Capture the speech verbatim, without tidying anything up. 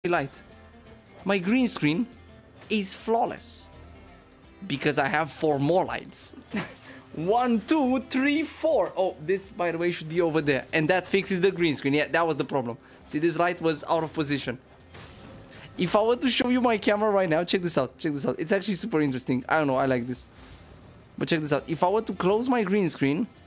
light. My green screen is flawless because I have four more lights. One, two, three, four. Oh, this, by the way, should be over there. And that fixes the green screen. Yeah, that was the problem. See, this light was out of position. If I were to show you my camera right now, check this out. Check this out. It's actually super interesting. I don't know. I like this. But check this out. If I were to close my green screen,